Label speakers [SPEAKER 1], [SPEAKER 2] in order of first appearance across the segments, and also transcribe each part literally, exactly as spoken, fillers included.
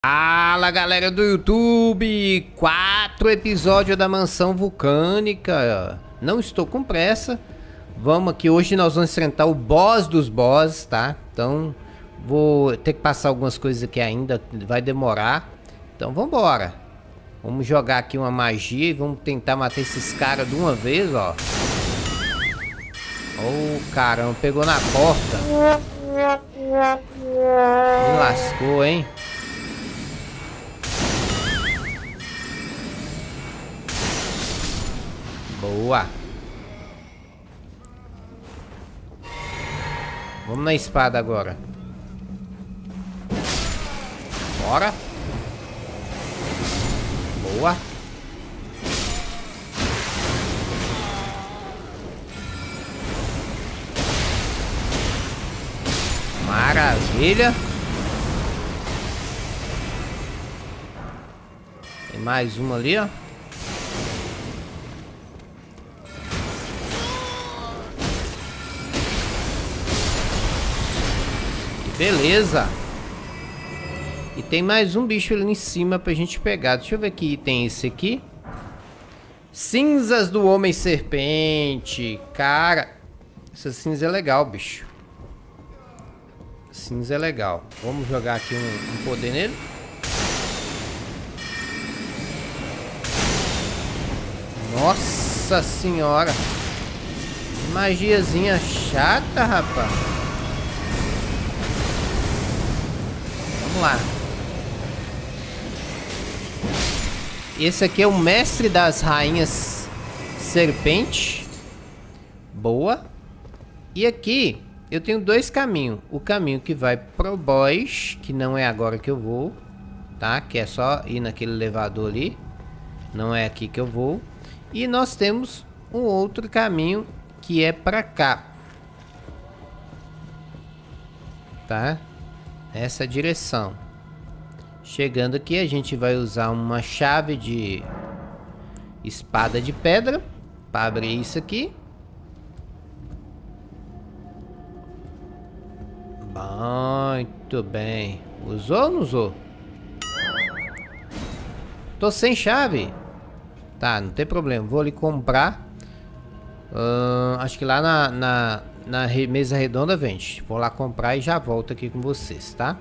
[SPEAKER 1] Fala galera do YouTube, quatro episódios da Mansão Vulcânica. Não estou com pressa. Vamos aqui, hoje nós vamos enfrentar o boss dos bosses, tá? Então vou ter que passar algumas coisas aqui ainda, vai demorar. Então vamos embora. Vamos jogar aqui uma magia e vamos tentar matar esses caras de uma vez, ó. Oh caramba, pegou na porta. Me lascou, hein? Boa. Vamos na espada agora. Bora. Boa. Maravilha. Tem mais uma ali, ó. Beleza. E tem mais um bicho ali em cima pra gente pegar. Deixa eu ver que item é esse aqui. Cinzas do Homem Serpente. Cara, essa cinza é legal, bicho. Cinza é legal. Vamos jogar aqui um, um poder nele. Nossa senhora. Magiazinha chata, rapaz. Vamos lá. Esse aqui é o mestre das rainhas serpente. Boa. E aqui eu tenho dois caminhos. O caminho que vai pro boss, que não é agora que eu vou, tá? Que é só ir naquele elevador ali. Não é aqui que eu vou. E nós temos um outro caminho que é pra cá. Tá? Essa direção. Chegando aqui a gente vai usar uma chave de espada de pedra para abrir isso aqui. Muito bem. Usou ou não usou? Tô sem chave. Tá, não tem problema. Vou ali comprar. Uh, acho que lá na... na Na mesa redonda vende. Vou lá comprar e já volto aqui com vocês, tá?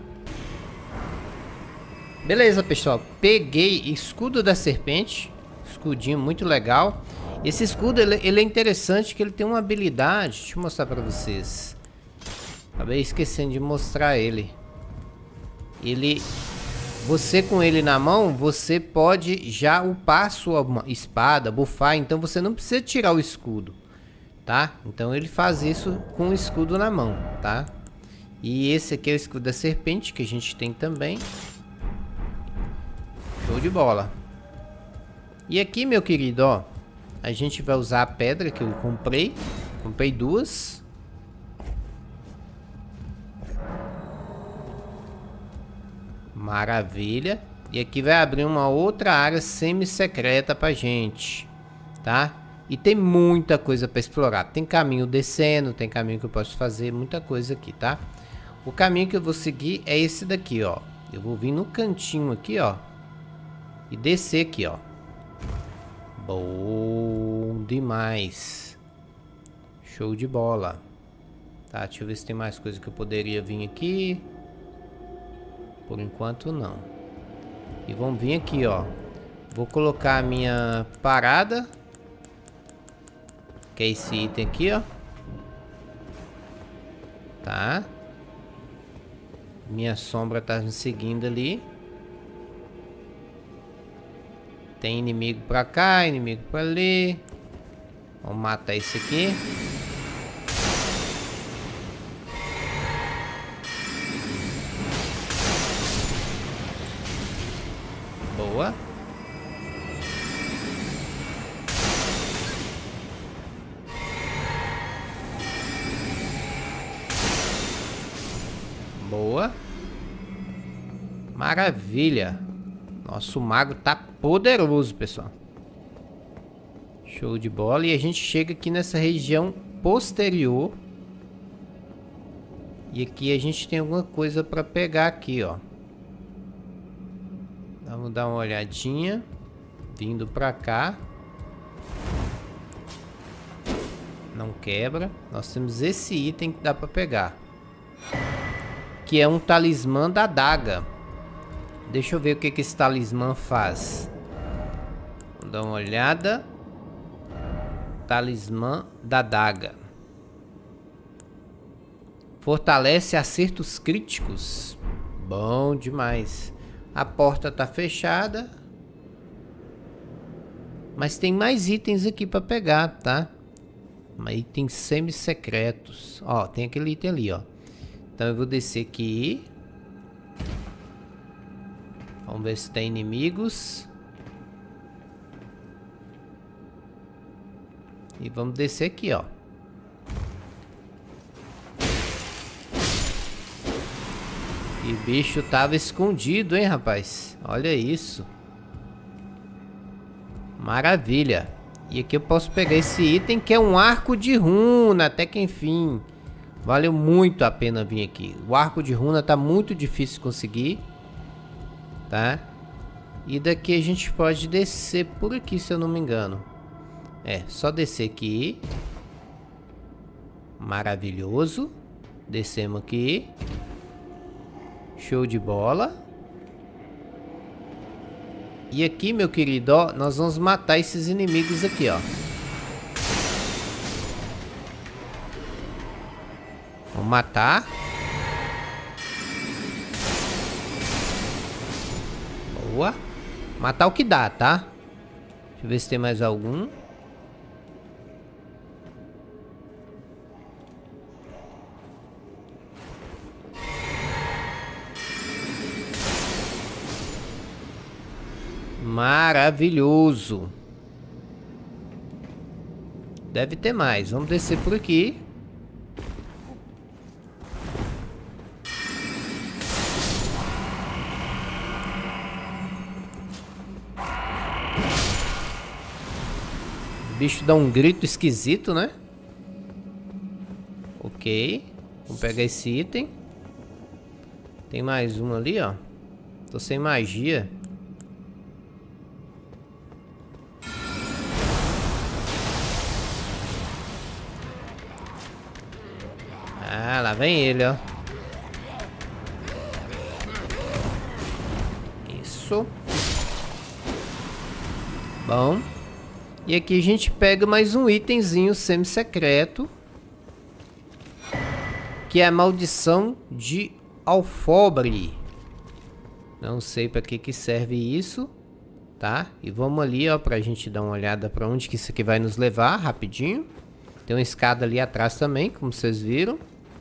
[SPEAKER 1] Beleza, pessoal. Peguei escudo da serpente. Escudinho muito legal. Esse escudo, ele, ele é interessante que ele tem uma habilidade. Deixa eu mostrar pra vocês. Acabei esquecendo de mostrar ele. Ele... Você com ele na mão, você pode já upar sua espada, buffar. Então você não precisa tirar o escudo. Tá? Então ele faz isso com o escudo na mão, tá? E esse aqui é o escudo da serpente que a gente tem também. Show de bola. E aqui, meu querido, ó, a gente vai usar a pedra que eu comprei. Comprei duas. Maravilha. E aqui vai abrir uma outra área semi-secreta pra gente, tá? E tem muita coisa para explorar. Tem caminho descendo, tem caminho que eu posso fazer, muita coisa aqui, tá? O caminho que eu vou seguir é esse daqui, ó. Eu vou vir no cantinho aqui, ó. E descer aqui, ó. Bom demais. Show de bola. Tá, deixa eu ver se tem mais coisa que eu poderia vir aqui. Por enquanto, não. E vamos vir aqui, ó. Vou colocar a minha parada. Que é esse item aqui, ó. Tá. Minha sombra tá me seguindo ali. Tem inimigo pra cá, inimigo pra ali. Vamos matar esse aqui. Boa. Boa. Maravilha. Nosso mago tá poderoso, pessoal. Show de bola. E a gente chega aqui nessa região posterior. E aqui a gente tem alguma coisa para pegar aqui, ó. Vamos dar uma olhadinha. Vindo pra cá. Não quebra. Nós temos esse item que dá pra pegar. Que é um talismã da adaga. Deixa eu ver o que, que esse talismã faz. Vou dar uma olhada. Talismã da adaga. Fortalece acertos críticos. Bom demais. A porta tá fechada. Mas tem mais itens aqui pra pegar, tá? Itens semi-secretos. Ó, tem aquele item ali, ó. Então eu vou descer aqui. Vamos ver se tem inimigos. E vamos descer aqui, ó. E o bicho tava escondido, hein, rapaz? Olha isso. Maravilha. E aqui eu posso pegar esse item que é um arco de runa, até que enfim. Valeu muito a pena vir aqui. O arco de runa tá muito difícil de conseguir. Tá? E daqui a gente pode descer por aqui, se eu não me engano. É, só descer aqui. Maravilhoso. Descemos aqui. Show de bola. E aqui, meu querido, ó, nós vamos matar esses inimigos aqui, ó. Vamos matar. Boa. Matar o que dá, tá? Deixa eu ver se tem mais algum. Maravilhoso. Deve ter mais. Vamos descer por aqui. O bicho dá um grito esquisito, né? Ok. Vamos pegar esse item. Tem mais um ali, ó. Tô sem magia. Ah, lá vem ele, ó. Isso. Bom. E aqui a gente pega mais um itemzinho semi-secreto. Que é a maldição de alfobre. Não sei pra que que serve isso. Tá? E vamos ali, ó, pra gente dar uma olhada pra onde que isso aqui vai nos levar, rapidinho. Tem uma escada ali atrás também, como vocês viram.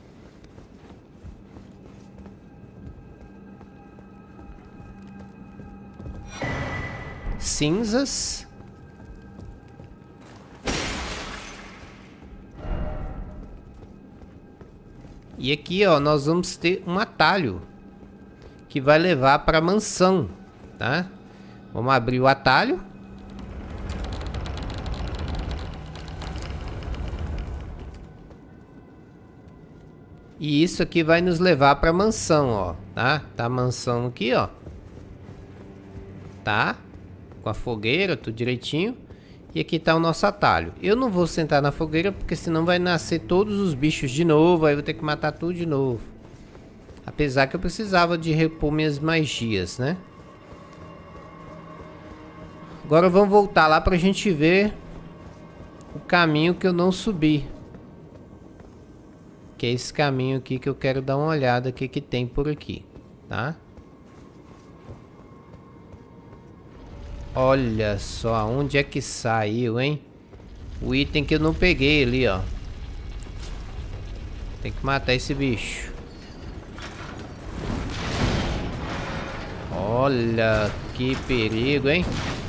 [SPEAKER 1] Cinzas. E aqui, ó, nós vamos ter um atalho que vai levar para a mansão, tá? Vamos abrir o atalho. E isso aqui vai nos levar para a mansão, ó, tá? Tá a mansão aqui, ó. Tá? Com a fogueira, tudo direitinho. E aqui tá o nosso atalho. Eu não vou sentar na fogueira porque senão vai nascer todos os bichos de novo. Aí eu vou ter que matar tudo de novo. Apesar que eu precisava de repor minhas magias, né? Agora vamos voltar lá pra gente ver o caminho que eu não subi. Que é esse caminho aqui que eu quero dar uma olhada. O que que tem por aqui, tá? Olha só, onde é que saiu, hein? O item que eu não peguei ali, ó. Tem que matar esse bicho. Olha, que perigo, hein?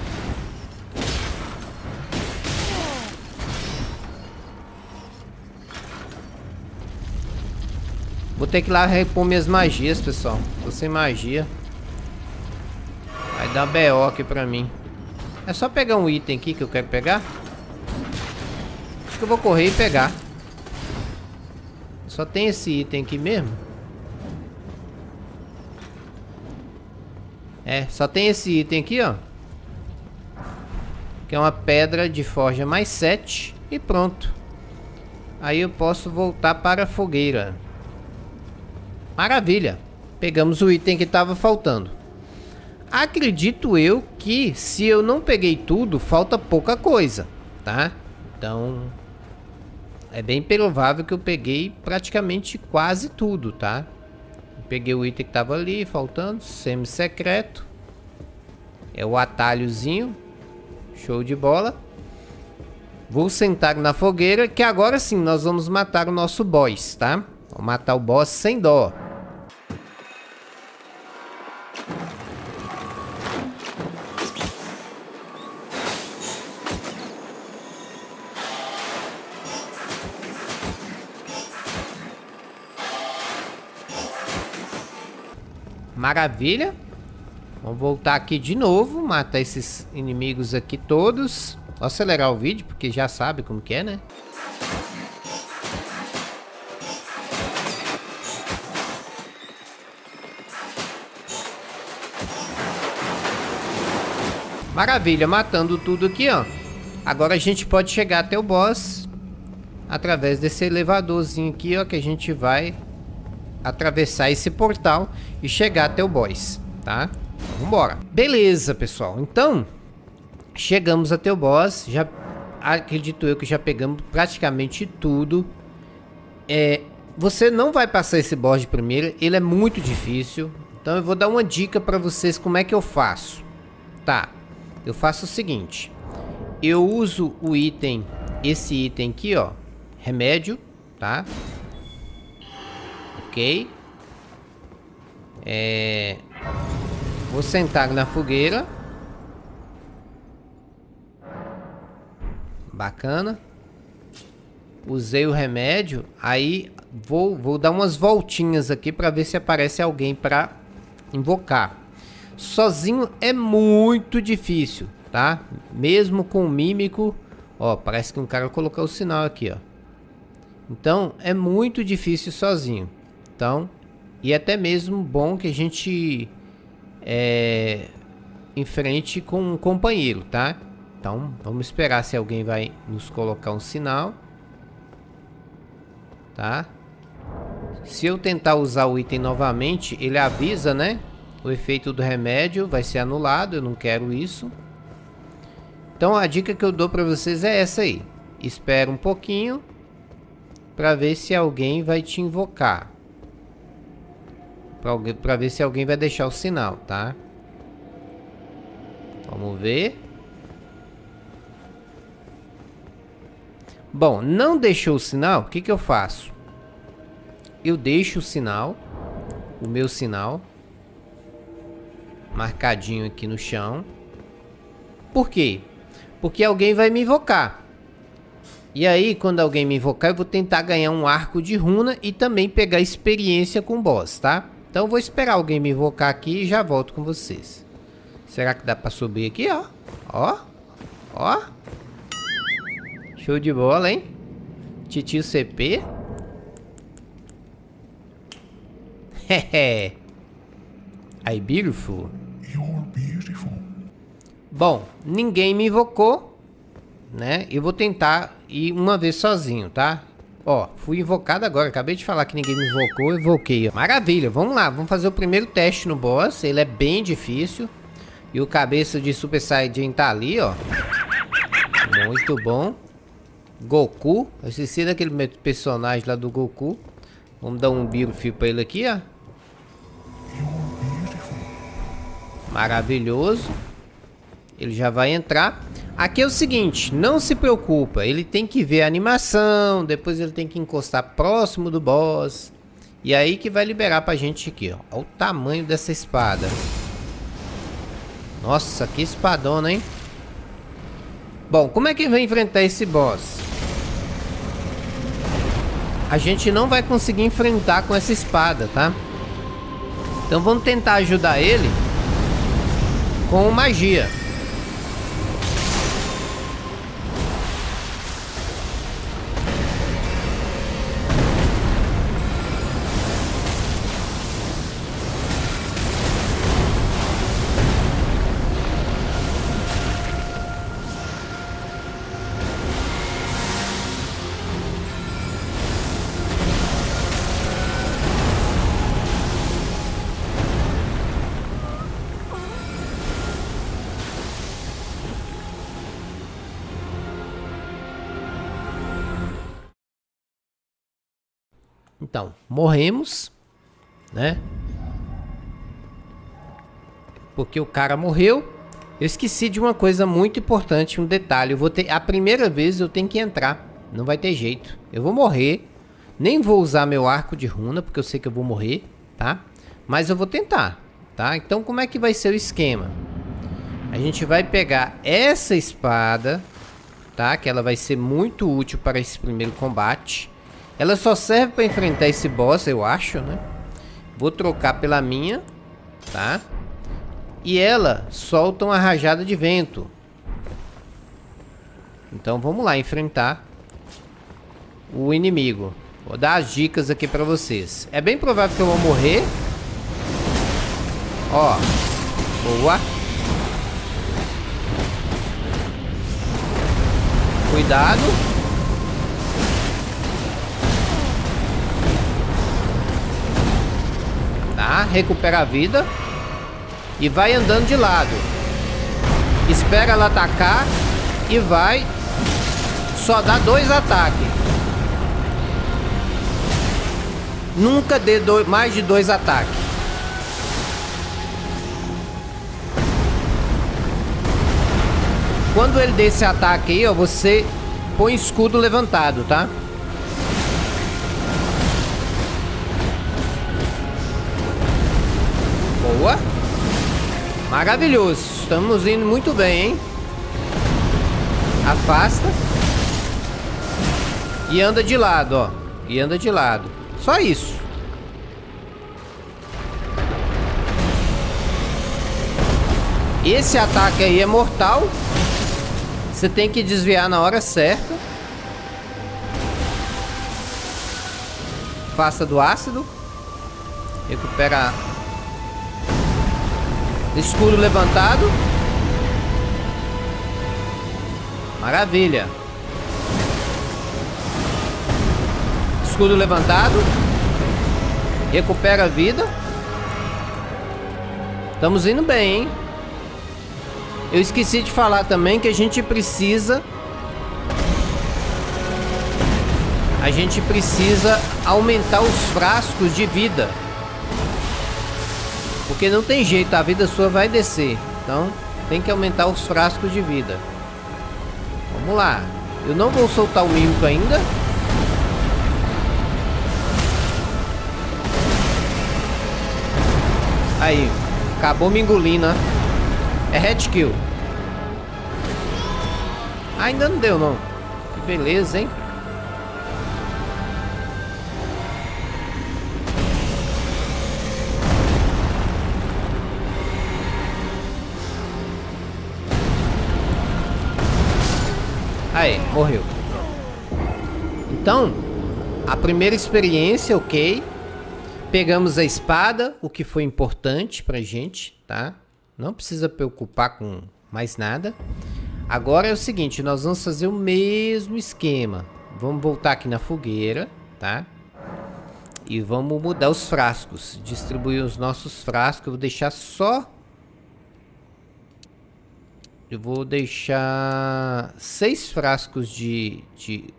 [SPEAKER 1] Vou ter que ir lá repor minhas magias, pessoal. Tô sem magia. Vai dar B O aqui pra mim. É só pegar um item aqui que eu quero pegar. Acho que eu vou correr e pegar. Só tem esse item aqui mesmo. É, só tem esse item aqui, ó. Que é uma pedra de forja mais sete. E pronto. Aí eu posso voltar para a fogueira. Maravilha. Pegamos o item que estava faltando. Acredito eu que se eu não peguei tudo, falta pouca coisa, tá? Então, é bem provável que eu peguei praticamente quase tudo, tá? Eu peguei o item que estava ali, faltando, semi-secreto. É o atalhozinho. Show de bola. Vou sentar na fogueira, que agora sim nós vamos matar o nosso boss, tá? Vou matar o boss sem dó. Maravilha. Vamos voltar aqui de novo, matar esses inimigos aqui todos. Vou acelerar o vídeo, porque já sabe como que é, né? Maravilha, matando tudo aqui, ó. Agora a gente pode chegar até o boss através desse elevadorzinho aqui, ó, que a gente vai atravessar esse portal e chegar até o boss, tá? Vambora. Beleza, pessoal. Então, chegamos até o boss. Já acredito eu que já pegamos praticamente tudo. É, você não vai passar esse boss de primeira. Ele é muito difícil. Então eu vou dar uma dica para vocês como é que eu faço. Tá. Eu faço o seguinte. Eu uso o item, esse item aqui, ó. Remédio, tá? Ok. É... Vou sentar na fogueira. Bacana. Usei o remédio. Aí vou, vou dar umas voltinhas aqui para ver se aparece alguém para invocar. Sozinho é muito difícil, tá? Mesmo com o mímico. Ó, parece que um cara colocou o sinal aqui, ó. Então é muito difícil sozinho. Então, e até mesmo bom que a gente é, enfrente com um companheiro, tá? Então, vamos esperar se alguém vai nos colocar um sinal. Tá? Se eu tentar usar o item novamente, ele avisa, né? O efeito do remédio vai ser anulado, eu não quero isso. Então, a dica que eu dou pra vocês é essa aí. Espera um pouquinho pra ver se alguém vai te invocar. Pra, pra ver se alguém vai deixar o sinal, tá? Vamos ver. Bom, não deixou o sinal, o que que eu faço? Eu deixo o sinal, o meu sinal, marcadinho aqui no chão. Por quê? Porque alguém vai me invocar. E aí, quando alguém me invocar, eu vou tentar ganhar um arco de runa e também pegar experiência com o boss, tá? Então eu vou esperar alguém me invocar aqui e já volto com vocês. Será que dá pra subir aqui, ó? Ó. Ó. Show de bola, hein? Titio C P. Hehe. I beautiful.
[SPEAKER 2] You're beautiful.
[SPEAKER 1] Bom, ninguém me invocou, né? Eu vou tentar ir uma vez sozinho, tá? Ó, fui invocado agora. Acabei de falar que ninguém me invocou, eu invoquei, ó. Maravilha, vamos lá. Vamos fazer o primeiro teste no boss. Ele é bem difícil. E o cabeça de Super Saiyajin tá ali, ó. Muito bom. Goku. Eu esqueci daquele personagem lá do Goku. Vamos dar um beautiful pra ele aqui, ó. Maravilhoso. Ele já vai entrar. Aqui é o seguinte, não se preocupa. Ele tem que ver a animação. Depois ele tem que encostar próximo do boss. E aí que vai liberar pra gente aqui, ó. Olha o tamanho dessa espada. Nossa, que espadona, hein? Bom, como é que vai enfrentar esse boss? A gente não vai conseguir enfrentar com essa espada, tá? Então vamos tentar ajudar ele com magia. Então, morremos, né? Porque o cara morreu. Eu esqueci de uma coisa muito importante, um detalhe. Eu vou ter, a primeira vez eu tenho que entrar. Não vai ter jeito. Eu vou morrer. Nem vou usar meu arco de runa, porque eu sei que eu vou morrer, tá? Mas eu vou tentar, tá? Então, como é que vai ser o esquema? A gente vai pegar essa espada, tá? Que ela vai ser muito útil para esse primeiro combate. Ela só serve para enfrentar esse boss, eu acho, né? Vou trocar pela minha, tá? E ela solta uma rajada de vento. Então vamos lá enfrentar o inimigo. Vou dar as dicas aqui pra vocês. É bem provável que eu vou morrer. Ó. Boa. Cuidado. Tá, recupera a vida. E vai andando de lado. Espera ela atacar. E vai. Só dá dois ataques. Nunca dê dois, mais de dois ataques. Quando ele der esse ataque aí, ó, você põe escudo levantado, tá? Boa. Maravilhoso. Estamos indo muito bem, hein? Afasta. E anda de lado, ó. E anda de lado. Só isso. Esse ataque aí é mortal. Você tem que desviar na hora certa. Afasta do ácido. Recupera. Escudo levantado. Maravilha. Escudo levantado. Recupera a vida. Estamos indo bem, hein? Eu esqueci de falar também que a gente precisa... A gente precisa aumentar os frascos de vida. Porque não tem jeito, a vida sua vai descer. Então, tem que aumentar os frascos de vida. Vamos lá. Eu não vou soltar o mímico ainda. Aí, acabou me engolindo, né? É head kill. Ainda não deu, não. Que beleza, hein? Aí, morreu. Então, a primeira experiência, ok. Pegamos a espada, o que foi importante pra gente, tá? Não precisa preocupar com mais nada. Agora é o seguinte, nós vamos fazer o mesmo esquema. Vamos voltar aqui na fogueira, tá? E vamos mudar os frascos. Distribuir os nossos frascos. Eu vou deixar só... Eu vou deixar seis frascos de... de...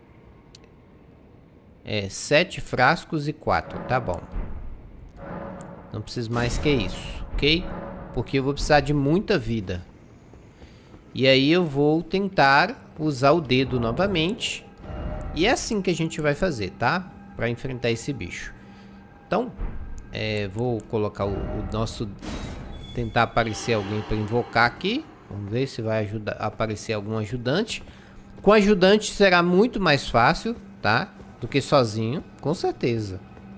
[SPEAKER 1] É, sete frascos e quatro, tá bom. Não preciso mais que isso, ok? Porque eu vou precisar de muita vida. E aí eu vou tentar usar o dedo novamente. E é assim que a gente vai fazer, tá? Pra enfrentar esse bicho. Então, é, vou colocar o, o nosso... Tentar aparecer alguém para invocar aqui. Vamos ver se vai ajudar, aparecer algum ajudante. Com ajudante será muito mais fácil, tá? Do que sozinho, com certeza.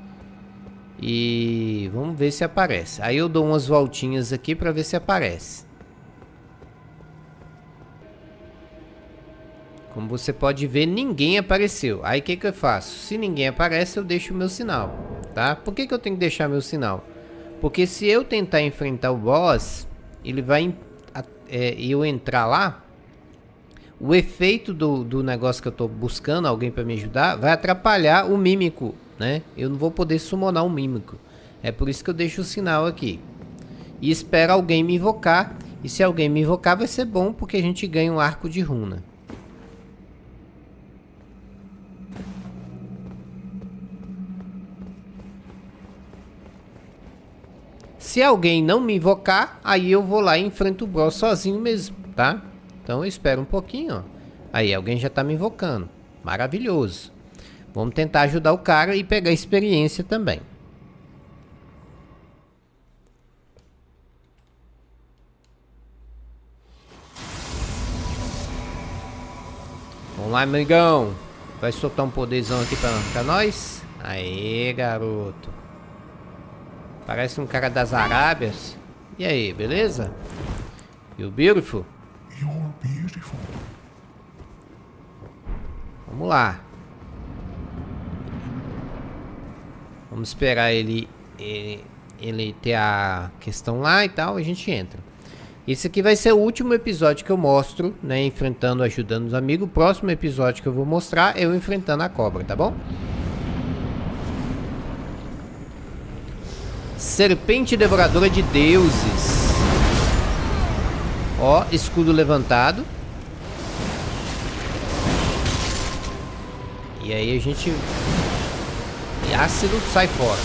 [SPEAKER 1] E vamos ver se aparece. Aí eu dou umas voltinhas aqui para ver se aparece. Como você pode ver, ninguém apareceu. Aí o que que eu faço? Se ninguém aparece, eu deixo o meu sinal, tá? Por que que eu tenho que deixar meu sinal? Porque se eu tentar enfrentar o boss, ele vai... É, eu entrar lá, o efeito do, do negócio que eu tô buscando, alguém para me ajudar, vai atrapalhar o mímico, né? Eu não vou poder summonar um mímico. É por isso que eu deixo o sinal aqui. E espero alguém me invocar. E se alguém me invocar, vai ser bom, porque a gente ganha um arco de runa. Se alguém não me invocar, aí eu vou lá e enfrento o boss sozinho mesmo, tá? Então eu espero um pouquinho, ó. Aí, alguém já tá me invocando. Maravilhoso. Vamos tentar ajudar o cara e pegar experiência também. Vamos lá, amigão. Vai soltar um poderzão aqui pra, pra nós. Aê, garoto. Parece um cara das Arábias. E aí, beleza? You beautiful?
[SPEAKER 2] You're beautiful.
[SPEAKER 1] Vamos lá. Vamos esperar ele, ele, ele ter a questão lá e tal. A gente entra. Esse aqui vai ser o último episódio que eu mostro, né? Enfrentando, ajudando os amigos. O próximo episódio que eu vou mostrar é eu enfrentando a cobra, tá bom? Serpente devoradora de deuses. Ó, escudo levantado. E aí a gente... E ácido sai fora.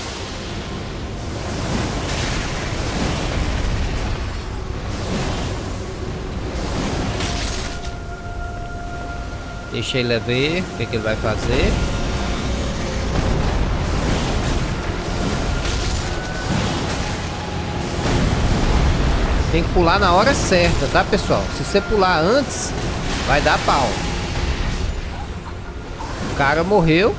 [SPEAKER 1] Deixa ele ver o que, que ele vai fazer. Tem que pular na hora certa, tá, pessoal? Se você pular antes, vai dar pau. O cara morreu.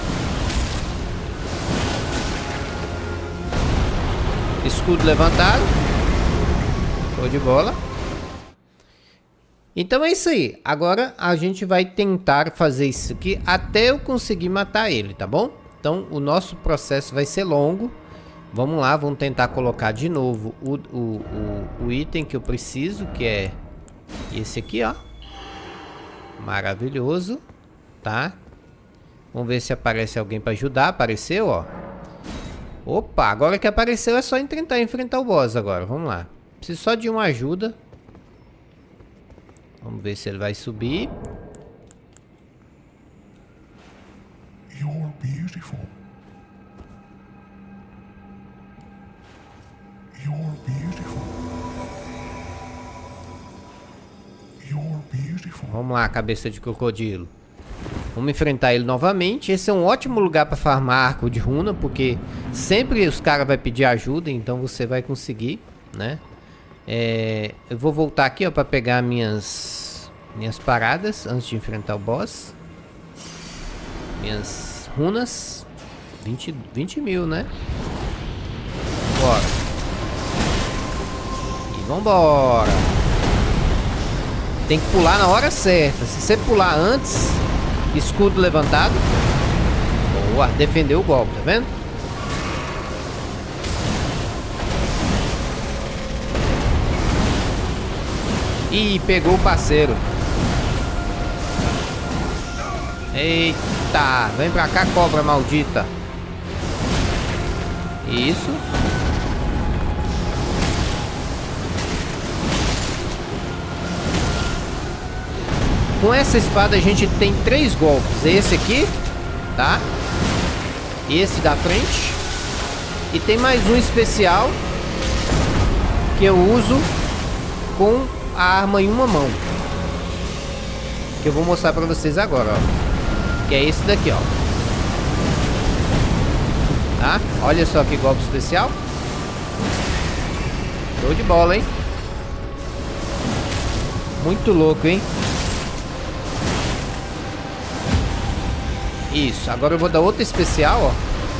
[SPEAKER 1] Escudo levantado. Show de bola. Então é isso aí. Agora a gente vai tentar fazer isso aqui até eu conseguir matar ele, tá bom? Então o nosso processo vai ser longo. Vamos lá, vamos tentar colocar de novo o, o, o, o item que eu preciso, que é esse aqui, ó. Maravilhoso, tá? Vamos ver se aparece alguém para ajudar. Apareceu, ó. Opa, agora que apareceu é só tentar enfrentar o boss agora. Vamos lá. Preciso só de uma ajuda. Vamos ver se ele vai subir.
[SPEAKER 2] You're beautiful. You're beautiful. You're beautiful.
[SPEAKER 1] Vamos lá, cabeça de crocodilo. Vamos enfrentar ele novamente. Esse é um ótimo lugar para farmar arco de runa, porque sempre os caras vão pedir ajuda, então você vai conseguir, né? É, eu vou voltar aqui, ó, para pegar minhas minhas paradas antes de enfrentar o boss. Minhas runas. vinte, vinte mil, né? Bora. E vambora. Tem que pular na hora certa. Se você pular antes, escudo levantado. Boa, defendeu o golpe, tá vendo? Ih, pegou o parceiro. Eita, vem pra cá, cobra maldita. Isso. Com essa espada a gente tem três golpes. Esse aqui, tá? Esse da frente. E tem mais um especial que eu uso com a arma em uma mão, que eu vou mostrar pra vocês agora, ó. Que é esse daqui, ó. Tá? Olha só que golpe especial. Show de bola, hein? Muito louco, hein? Isso, agora eu vou dar outro especial, ó.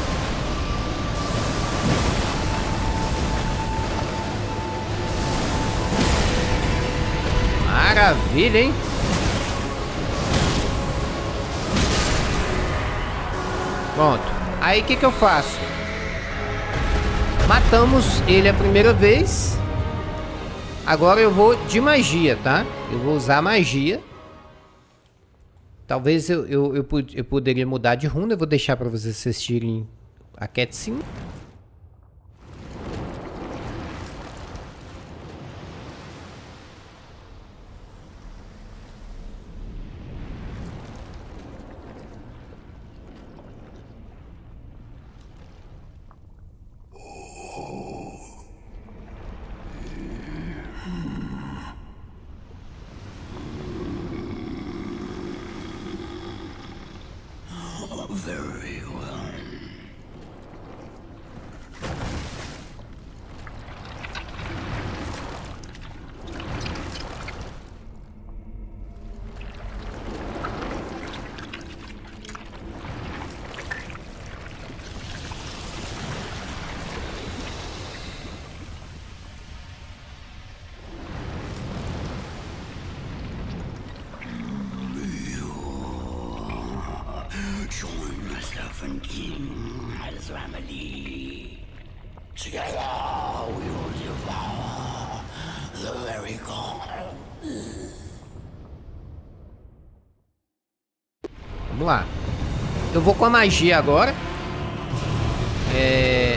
[SPEAKER 1] Maravilha, hein? Pronto. Aí o que que eu faço? Matamos ele a primeira vez. Agora eu vou de magia, tá? Eu vou usar magia. Talvez eu, eu, eu, eu poderia mudar de runa. Eu vou deixar para vocês assistirem a cutscene.
[SPEAKER 3] Very well. Join myself and King as Ramadi. Together we will devour the very god.
[SPEAKER 1] Vamos lá. Eu vou com a magia agora. É...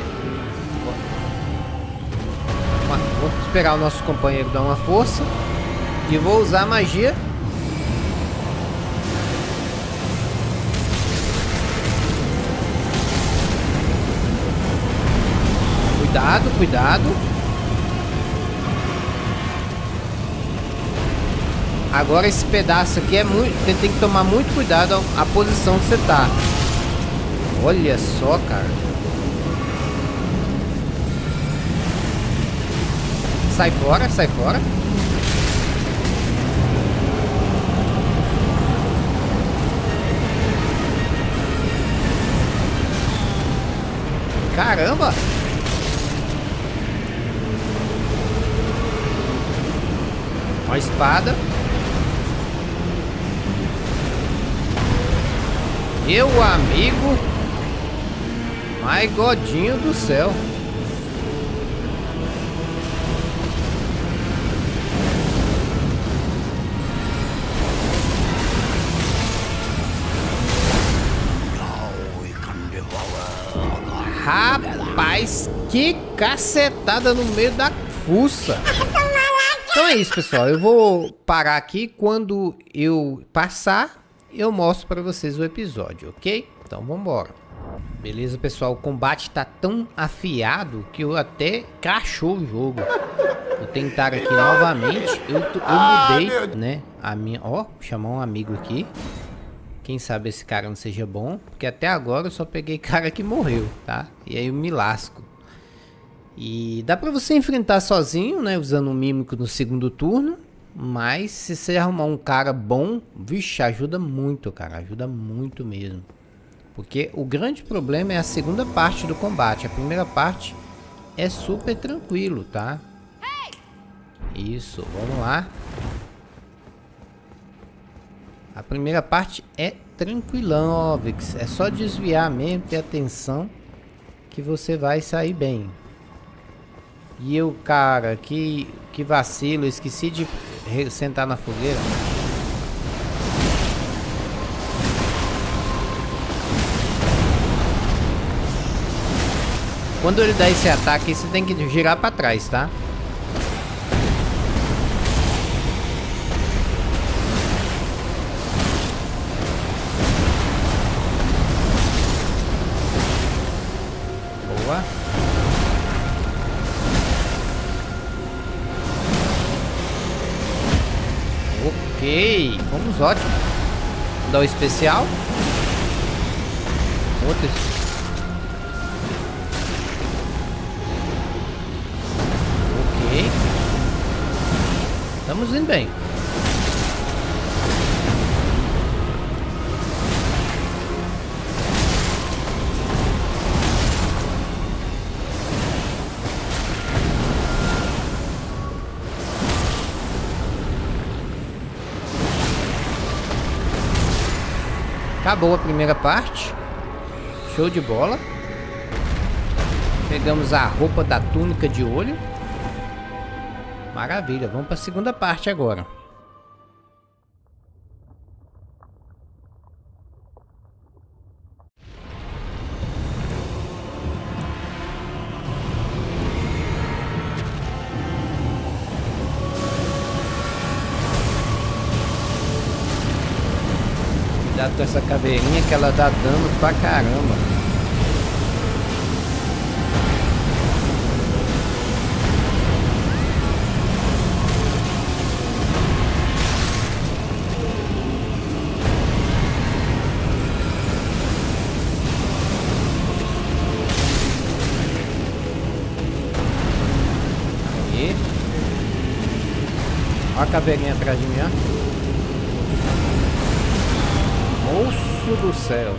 [SPEAKER 1] Vou esperar o nosso companheiro dar uma força. E vou usar a magia. Cuidado, cuidado. Agora esse pedaço aqui é muito... Você tem que tomar muito cuidado a posição que você tá. Olha só, cara. Sai fora, sai fora. Caramba! Uma espada. Meu amigo. Ai, godinho do céu. Rapaz, que cacetada no meio da fuça. Então é isso, pessoal. Eu vou parar aqui. Quando eu passar, eu mostro para vocês o episódio, ok? Então vamos embora. Beleza, pessoal. O combate tá tão afiado que eu até crashou o jogo. Vou tentar aqui novamente. Eu, eu mudei, né? A minha... Ó, chamar um amigo aqui. Quem sabe esse cara não seja bom. Porque até agora eu só peguei cara que morreu, tá? E aí eu me lasco. E dá pra você enfrentar sozinho, né? Usando um mímico no segundo turno. Mas se você arrumar um cara bom, vixe, ajuda muito, cara. Ajuda muito mesmo. Porque o grande problema é a segunda parte do combate. A primeira parte é super tranquilo, tá? Isso, vamos lá. A primeira parte é tranquilão, ó, Vix. É só desviar mesmo, ter atenção, que você vai sair bem. E eu, cara, que, que vacilo, esqueci de sentar na fogueira. Quando ele dá esse ataque, você tem que girar pra trás, tá? Boa. Ok, vamos, ótimo. Vou dar o especial. Outro. Ok. Estamos indo bem. Acabou a primeira parte. Show de bola. Pegamos a roupa da túnica de olho. Maravilha, vamos para a segunda parte agora. Cuidado com essa caveirinha que ela dá dano pra caramba. Olha a caveirinha atrás de mim, ó. Moço do céu.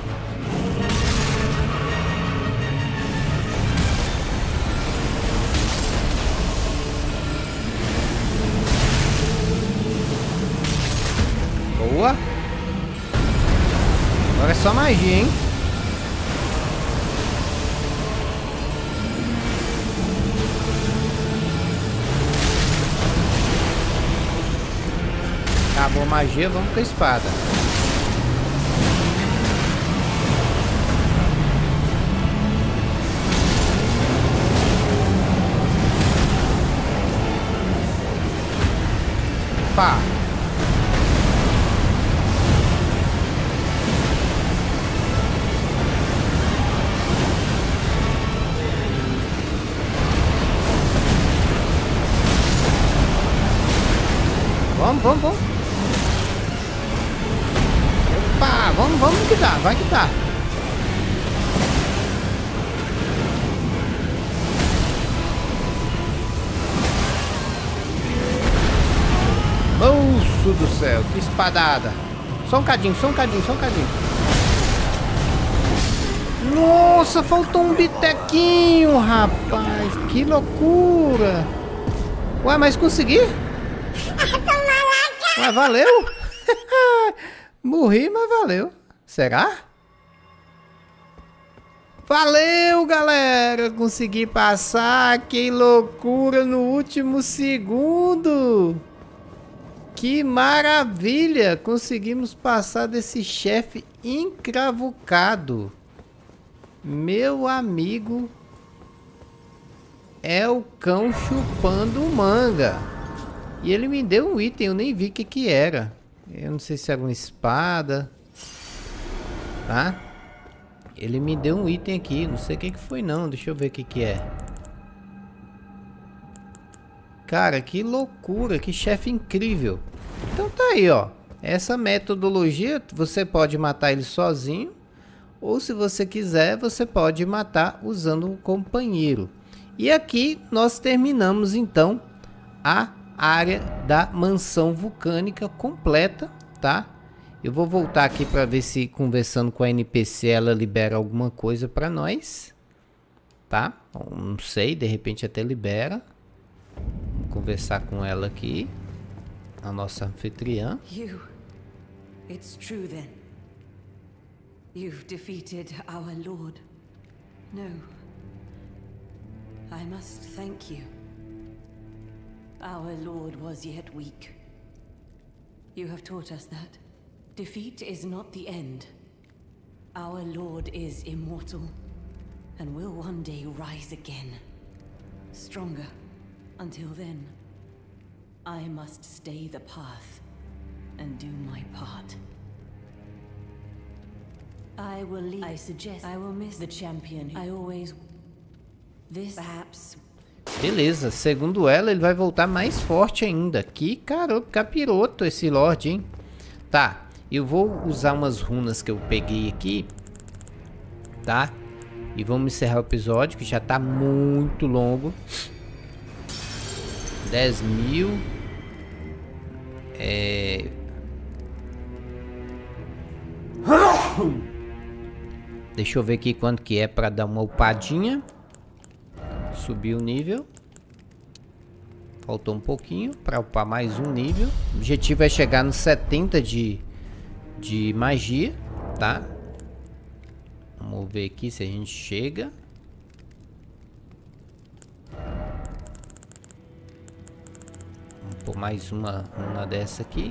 [SPEAKER 1] Boa. Agora é só magia, hein? Acabou a magia, vamos com a espada. Pá. Vamos, vamos, vamos. Opa, vamos, vamos que dá, vai que dá. Moço do céu, que espadada. Só um cadinho, só um cadinho, só um cadinho. Nossa, faltou um bitequinho, rapaz. Que loucura. Ué, mas consegui? Mas valeu? Morri, mas valeu. Será? Valeu, galera. Consegui passar. Que loucura no último segundo. Que maravilha. Conseguimos passar desse chefe encravucado. Meu amigo. É o cão chupando manga. E ele me deu um item, eu nem vi o que que era. Eu não sei se era uma espada. Tá? Ele me deu um item aqui, não sei o que que foi não. Deixa eu ver o que que é. Cara, que loucura, que chefe incrível. Então tá aí, ó. Essa metodologia, você pode matar ele sozinho. Ou se você quiser, você pode matar usando um companheiro. E aqui nós terminamos então a área da mansão vulcânica completa, tá? Eu vou voltar aqui para ver se conversando com a N P C ela libera alguma coisa para nós, tá? Não sei, de repente até libera. Vou conversar com ela aqui, a nossa anfitriã.
[SPEAKER 4] You, it's true then. You've defeated our Lord. No, I must thank you. Our Lord was yet weak. You have taught us that defeat is not the end. Our Lord is immortal and will one day rise again. Stronger. Until then, I must stay the path and do my part. I will leave. I suggest I will miss the champion. I always... This perhaps...
[SPEAKER 1] Beleza, segundo ela, ele vai voltar mais forte ainda. Que caroto, capiroto esse Lorde, hein? Tá, eu vou usar umas runas que eu peguei aqui, tá? E vamos encerrar o episódio, que já tá muito longo. dez mil. É... Deixa eu ver aqui quanto que é pra dar uma upadinha. Subir o nível. Faltou um pouquinho para upar mais um nível. O objetivo é chegar no setenta de, de magia, tá? Vamos ver aqui se a gente chega. Vamos pôr mais uma, uma dessa aqui.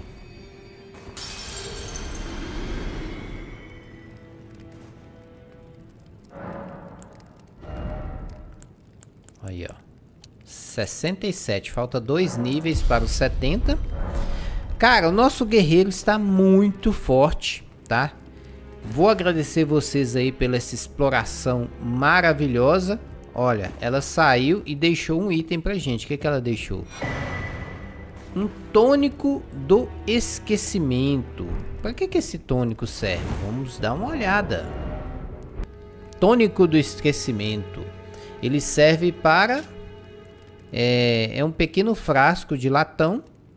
[SPEAKER 1] Aí, ó. sessenta e sete. Falta dois níveis para os setenta. Cara, o nosso guerreiro está muito forte, tá? Vou agradecer vocês aí pela essa exploração maravilhosa. Olha, ela saiu e deixou um item pra gente. O que que ela deixou? Um tônico do esquecimento. Para que que esse tônico serve? Vamos dar uma olhada. Tônico do esquecimento. Ele serve para... É, é um pequeno frasco de latão,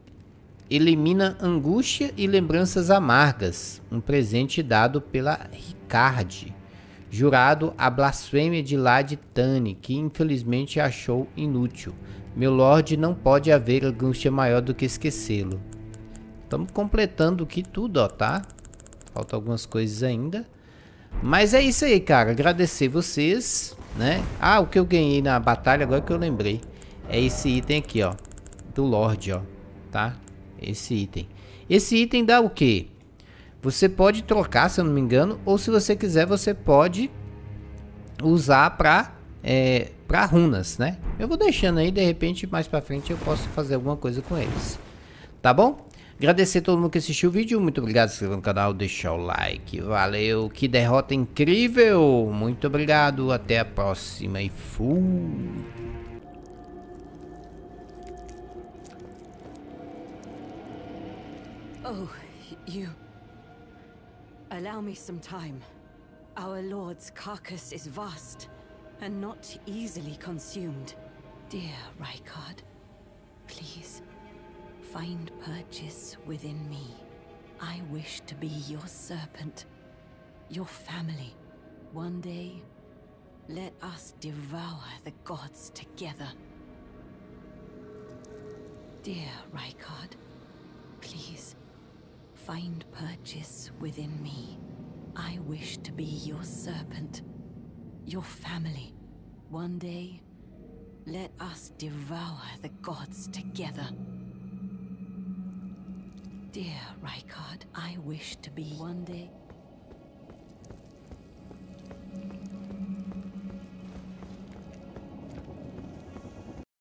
[SPEAKER 1] elimina angústia e lembranças amargas. Um presente dado pela Ricard. Jurado a blasfêmia de Lady Tani, que infelizmente achou inútil. Meu Lorde, não pode haver angústia maior do que esquecê-lo. Estamos completando aqui tudo, ó, tá? Faltam algumas coisas ainda. Mas é isso aí, cara. Agradecer vocês, né? Ah, o que eu ganhei na batalha, agora que eu lembrei. É esse item aqui, ó. Do Lorde, ó. Tá? Esse item. Esse item dá o quê? Você pode trocar, se eu não me engano. Ou se você quiser, você pode usar pra, é, pra runas, né? Eu vou deixando aí, de repente, mais pra frente eu posso fazer alguma coisa com eles. Tá bom? Agradecer a todo mundo que assistiu o vídeo. Muito obrigado por se inscrever no canal, deixar o like. Valeu, que derrota incrível. Muito obrigado, até a próxima e fui.
[SPEAKER 4] Oh, you... Allow me some time. Our Lord's carcass is vast, and not easily consumed. Dear Rykard, please, find purchase within me. I wish to be your serpent, your family. One day, let us devour the gods together. Dear Rykard, please, find purchase within me. I wish to be your serpent, your family. One day, let us devour the gods together. Dear Rykard, I wish to be one day...